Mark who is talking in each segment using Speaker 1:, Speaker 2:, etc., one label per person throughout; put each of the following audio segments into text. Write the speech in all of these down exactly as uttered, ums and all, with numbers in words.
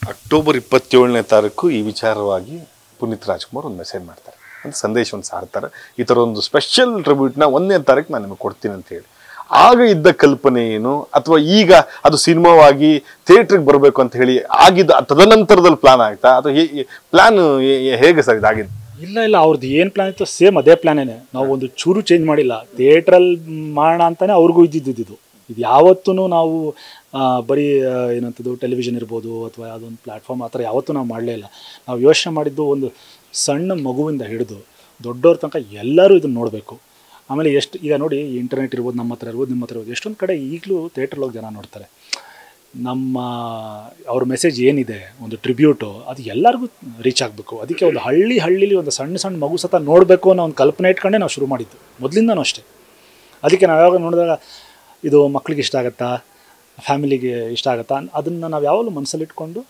Speaker 1: October ಇಪ್ಪತ್ತೇಳನೇ ತಾರೀಕು ಈ ವಿಚಾರವಾಗಿ ಪುನೀತ್ ರಾಜ್ಕುಮಾರ್ ಒಂದು ಮೆಸೇಜ್ ಮಾಡ್ತಾರೆ, ಒಂದು ಸಂದೇಶವನ್ನು ಸಾರ್ತಾರೆ. ಈ ಥರ ಒಂದು ಸ್ಪೆಷಲ್ ಟ್ರಿಬ್ಯೂಟ್ನ ಒಂದನೇ ತಾರೀಕು ನಾನು ನಿಮಗೆ ಕೊಡ್ತೀನಿ ಅಂತ ಹೇಳಿ. ಆಗ ಇದ್ದ ಕಲ್ಪನೆ ಏನು, ಅಥವಾ ಈಗ ಅದು ಸಿನಿಮಾವಾಗಿ ಥಿಯೇಟ್ರಿಗೆ ಬರಬೇಕು ಅಂತ ಹೇಳಿ ಆಗಿದ್ದ ತದನಂತರದಲ್ಲಿ ಪ್ಲಾನ್ ಆಗ್ತಾ, ಅಥವಾ ಪ್ಲಾನ್ ಹೇಗೆ ಸರ್ ಇದಾಗಿದ್ದು?
Speaker 2: ಇಲ್ಲ ಇಲ್ಲ ಅವ್ರದ್ದು ಏನು ಪ್ಲಾನ್ ಇತ್ತು ಸೇಮ್ ಅದೇ ಪ್ಲಾನೇನೆ. ನಾವು ಒಂದು ಚೂರು ಚೇಂಜ್ ಮಾಡಿಲ್ಲ. ಥಿಯೇಟ್ರಲ್ಲಿ ಮಾಡೋಣ ಅಂತಾನೆ ಅವ್ರಿಗೂ ಇದ್ದಿದ್ದು. ಇದು ಯಾವತ್ತೂ ನಾವು ಬರೀ ಏನಂತದ್ದು ಟೆಲಿವಿಷನ್ ಇರ್ಬೋದು ಅಥವಾ ಯಾವುದೊಂದು ಪ್ಲ್ಯಾಟ್ಫಾರ್ಮ್ ಆ ಥರ ಯಾವತ್ತೂ ನಾವು ಮಾಡಲೇ ಇಲ್ಲ. ನಾವು ಯೋಚನೆ ಮಾಡಿದ್ದು ಒಂದು ಸಣ್ಣ ಮಗುವಿಂದ ಹಿಡಿದು ದೊಡ್ಡವ್ರ ತನಕ ಎಲ್ಲರೂ ಇದನ್ನು ನೋಡಬೇಕು. ಆಮೇಲೆ ಎಷ್ಟು ಈಗ ನೋಡಿ ಇಂಟರ್ನೆಟ್ ಇರ್ಬೋದು, ನಮ್ಮ ಹತ್ರ ಇರ್ಬೋದು, ನಿಮ್ಮ ಹತ್ರ ಇರ್ಬೋದು, ಎಷ್ಟೊಂದು ಕಡೆ ಈಗಲೂ ಥಿಯೇಟ್ರಲ್ಲಿ ಹೋಗಿ ಜನ ನೋಡ್ತಾರೆ. ನಮ್ಮ ಅವ್ರ ಮೆಸೇಜ್ ಏನಿದೆ ಒಂದು ಟ್ರಿಬ್ಯೂಟು ಅದು ಎಲ್ಲರಿಗೂ ರೀಚ್ ಆಗಬೇಕು. ಅದಕ್ಕೆ ಒಂದು ಹಳ್ಳಿ ಹಳ್ಳಿಲಿ ಒಂದು ಸಣ್ಣ ಸಣ್ಣ ಮಗು ಸತ ನೋಡಬೇಕು ಅನ್ನೋ ಒಂದು ಕಲ್ಪನೆ ಇಟ್ಕೊಂಡೇ ನಾವು ಶುರು ಮಾಡಿದ್ದು ಮೊದಲಿಂದನೂ ಅಷ್ಟೇ. ಅದಕ್ಕೆ ನಾವು ಯಾವಾಗ ನೋಡಿದಾಗ ಇದು ಮಕ್ಳಿಗೆ ಇಷ್ಟ ಆಗುತ್ತಾ, ಫ್ಯಾಮಿಲಿಗೆ ಇಷ್ಟ ಆಗುತ್ತಾ, ಅದನ್ನು ನಾವು ಯಾವಾಗಲೂ ಮನಸ್ಸಲ್ಲಿ ಇಟ್ಕೊಂಡು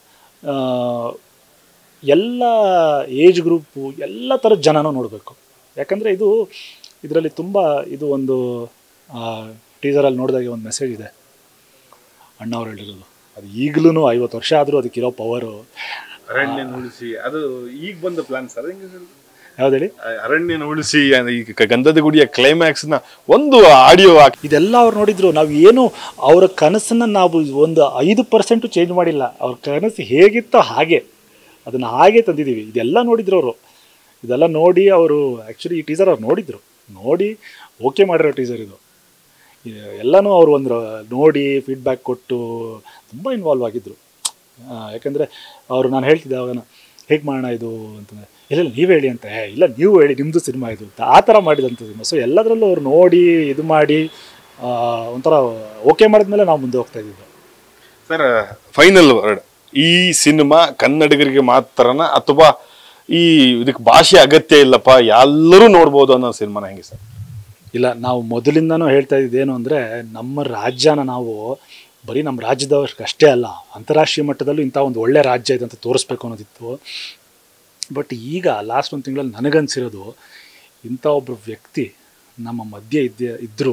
Speaker 2: ಎಲ್ಲ ಏಜ್ ಗ್ರೂಪು ಎಲ್ಲ ಥರದ ಜನನೂ ನೋಡಬೇಕು. ಯಾಕಂದರೆ ಇದು ಇದರಲ್ಲಿ ತುಂಬ ಇದು ಒಂದು ಟೀಸರಲ್ಲಿ ನೋಡಿದಾಗ ಒಂದು ಮೆಸೇಜ್ ಇದೆ ಅಣ್ಣ ಅವ್ರು ಹೇಳಿರೋದು. ಅದು ಈಗಲೂ ಐವತ್ತು ವರ್ಷ ಆದರೂ ಅದಕ್ಕಿರೋ ಪವರು.
Speaker 1: ಅರಣ್ಯ ಉಳಿಸಿ ಅದು ಈಗ ಬಂದ ಪ್ಲಾನ್ ಸರ್.
Speaker 2: ಯಾವ್ದು ಹೇಳಿ?
Speaker 1: ಅರಣ್ಯ ಉಳಿಸಿ ಈಗ ಗಂಧದ ಗುಡಿಯ ಕ್ಲೈಮ್ಯಾಕ್ಸ್ನ ಒಂದು ಆಡಿಯೋ ಹಾಕಿ
Speaker 2: ಇದೆಲ್ಲ ಅವ್ರು ನೋಡಿದ್ರು. ನಾವು ಏನು ಅವರ ಕನಸನ್ನು ನಾವು ಒಂದು ಐದು ಪರ್ಸೆಂಟು ಚೇಂಜ್ ಮಾಡಿಲ್ಲ. ಅವ್ರ ಕನಸು ಹೇಗಿತ್ತೋ ಹಾಗೆ ಅದನ್ನು ಹಾಗೆ ತಂದಿದ್ದೀವಿ. ಇದೆಲ್ಲ ನೋಡಿದ್ರು ಅವರು. ಇದೆಲ್ಲ ನೋಡಿ ಅವರು ಆ್ಯಕ್ಚುಲಿ ಈ ಟೀಸರ್ ಅವ್ರು ನೋಡಿದರು, ನೋಡಿ ಓಕೆ ಮಾಡಿರೋ ಟೀಸರ್ ಇದು. ಎಲ್ಲನೂ ಅವರು ಒಂದು ನೋಡಿ ಫೀಡ್ಬ್ಯಾಕ್ ಕೊಟ್ಟು ತುಂಬ ಇನ್ವಾಲ್ವ್ ಆಗಿದ್ದರು. ಯಾಕೆಂದರೆ ಅವರು ನಾನು ಹೇಳ್ತಿದ್ದೆ ಅವಾಗ ಹೇಗೆ ಮಾಡೋಣ ಇದು ಅಂತಂದರೆ, ಇಲ್ಲ ನೀವು ಹೇಳಿ ಅಂತ, ಇಲ್ಲ ನೀವು ಹೇಳಿ ನಿಮ್ಮದು ಸಿನಿಮಾ ಇದು ಅಂತ ಆ ಥರ ಮಾಡಿದಂಥ ಸಿನಿಮಾ. ಸೊ ಎಲ್ಲದರಲ್ಲೂ ಅವ್ರು ನೋಡಿ ಇದು ಮಾಡಿ ಒಂಥರ ಓಕೆ ಮಾಡಿದ್ಮೇಲೆ ನಾವು ಮುಂದೆ ಹೋಗ್ತಾ ಇದ್ದಿದ್ದು.
Speaker 1: ಸರ್ ಫೈನಲ್ ವರ್ಡ್, ಈ ಸಿನಿಮಾ ಕನ್ನಡಿಗರಿಗೆ ಮಾತ್ರನ ಅಥವಾ ಈ ಇದಕ್ಕೆ ಭಾಷೆ ಅಗತ್ಯ ಇಲ್ಲಪ್ಪ ಎಲ್ಲರೂ ನೋಡ್ಬೋದು ಅನ್ನೋ ಸಿನಿಮಾನ ಹೆಂಗೆ ಸರ್?
Speaker 2: ಇಲ್ಲ, ನಾವು ಮೊದಲಿಂದನೂ ಹೇಳ್ತಾ ಇದ್ದೇನು ಅಂದರೆ ನಮ್ಮ ರಾಜ್ಯನ ನಾವು ಬರೀ ನಮ್ಮ ರಾಜ್ಯದವರಿಗೆ ಅಷ್ಟೇ ಅಲ್ಲ, ಅಂತಾರಾಷ್ಟ್ರೀಯ ಮಟ್ಟದಲ್ಲೂ ಇಂಥ ಒಂದು ಒಳ್ಳೆ ರಾಜ್ಯ ಇದೆ ಅಂತ ತೋರಿಸ್ಬೇಕು ಅನ್ನೋದಿತ್ತು. ಬಟ್ ಈಗ ಲಾಸ್ಟ್ ಒಂದು ತಿಂಗಳಲ್ಲಿ ನನಗನ್ಸಿರೋದು, ಇಂಥ ಒಬ್ಬರು ವ್ಯಕ್ತಿ ನಮ್ಮ ಮಧ್ಯೆ ಇದ್ದೇ ಇದ್ದರು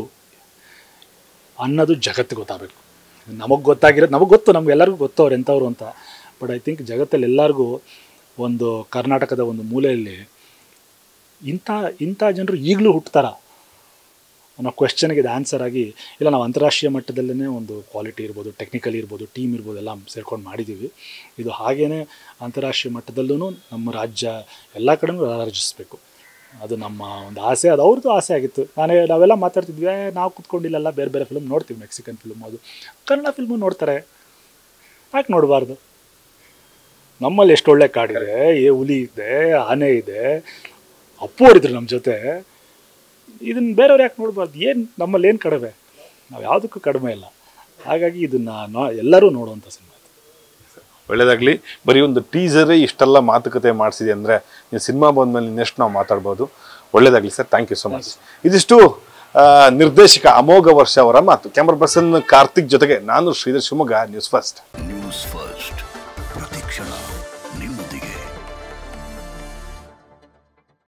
Speaker 2: ಅನ್ನೋದು ಜಗತ್ತಿಗೆ ಗೊತ್ತಾಗಬೇಕು. ನಮಗೆ ಗೊತ್ತಾಗಿರೋದು ನಮಗೆ ಗೊತ್ತು, ನಮಗೆಲ್ಲರಿಗೂ ಗೊತ್ತು ಅವ್ರು ಎಂಥವ್ರು ಅಂತ. ಬಟ್ ಐ ಥಿಂಕ್ ಜಗತ್ತಲ್ಲಿ ಎಲ್ಲರಿಗೂ ಒಂದು ಕರ್ನಾಟಕದ ಒಂದು ಮೂಲೆಯಲ್ಲಿ ಇಂಥ ಇಂಥ ಜನರು ಈಗಲೂ ಹುಟ್ಟುತ್ತಾರ ಅನ್ನೋ ಕ್ವೆಶ್ಚನ್ಗೆ ಇದು ಆನ್ಸರ್ ಆಗಿ, ಇಲ್ಲ ನಾವು ಅಂತಾರಾಷ್ಟ್ರೀಯ ಮಟ್ಟದಲ್ಲೇ ಒಂದು ಕ್ವಾಲಿಟಿ ಇರ್ಬೋದು, ಟೆಕ್ನಿಕಲಿ ಇರ್ಬೋದು, ಟೀಮ್ ಇರ್ಬೋದು, ಎಲ್ಲ ಸೇರ್ಕೊಂಡು ಮಾಡಿದ್ದೀವಿ. ಇದು ಹಾಗೇ ಅಂತಾರಾಷ್ಟ್ರೀಯ ಮಟ್ಟದಲ್ಲೂ ನಮ್ಮ ರಾಜ್ಯ ಎಲ್ಲ ಕಡೆನೂ ರಾರಾಜಿಸಬೇಕು. ಅದು ನಮ್ಮ ಒಂದು ಆಸೆ, ಅದು ಅವ್ರದ್ದು ಆಸೆ ಆಗಿತ್ತು. ನಾನೇ ನಾವೆಲ್ಲ ಮಾತಾಡ್ತಿದ್ವಿ, ನಾವು ಕೂತ್ಕೊಂಡಿಲ್ಲ ಬೇರೆ ಬೇರೆ ಫಿಲ್ಮ್ ನೋಡ್ತೀವಿ, ಮೆಕ್ಸಿಕನ್ ಫಿಲ್ಮ್, ಅದು ಕನ್ನಡ ಫಿಲ್ಮು ನೋಡ್ತಾರೆ, ಯಾಕೆ ನೋಡಬಾರ್ದು? ನಮ್ಮಲ್ಲಿ ಎಷ್ಟು ಒಳ್ಳೆ ಕಾಡಿದೆ, ಏ ಹುಲಿ ಇದೆ, ಆನೆ ಇದೆ, ಅಪ್ಪು ಅವರಿದ್ರು ನಮ್ಮ ಜೊತೆ. ಇದನ್ನು ಬೇರೆಯವ್ರು ಯಾಕೆ ನೋಡ್ಬಾರ್ದು? ಏನು ನಮ್ಮಲ್ಲಿ ಏನು ಕಡಿಮೆ? ನಾವು ಯಾವುದಕ್ಕೂ ಕಡಿಮೆ ಇಲ್ಲ. ಹಾಗಾಗಿ ಇದನ್ನು ನೋ ಎಲ್ಲರೂ ನೋಡುವಂಥ ಸಿನಿಮಾ.
Speaker 1: ಒಳ್ಳೆಯದಾಗಲಿ. ಬರೀ ಒಂದು ಟೀಸರೇ ಇಷ್ಟೆಲ್ಲ ಮಾತುಕತೆ ಮಾಡಿಸಿದೆ ಅಂದರೆ ನೀವು ಸಿನಿಮಾ ಬಂದಮೇಲೆ ಇನ್ನೆಷ್ಟು ನಾವು ಮಾತಾಡ್ಬೋದು. ಒಳ್ಳೆಯದಾಗಲಿ sir, thank you so much. ಇದಿಷ್ಟು ನಿರ್ದೇಶಕ ಅಮೋಘ ವರ್ಷ ಅವರ ಮಾತು. ಕ್ಯಾಮ್ರಾ ಪರ್ಸನ್ ಕಾರ್ತಿಕ್ ಜೊತೆಗೆ ನಾನು Sridhar, Shivamogga news first.
Speaker 3: News first ಪ್ರತಿಕ್ಷಣ.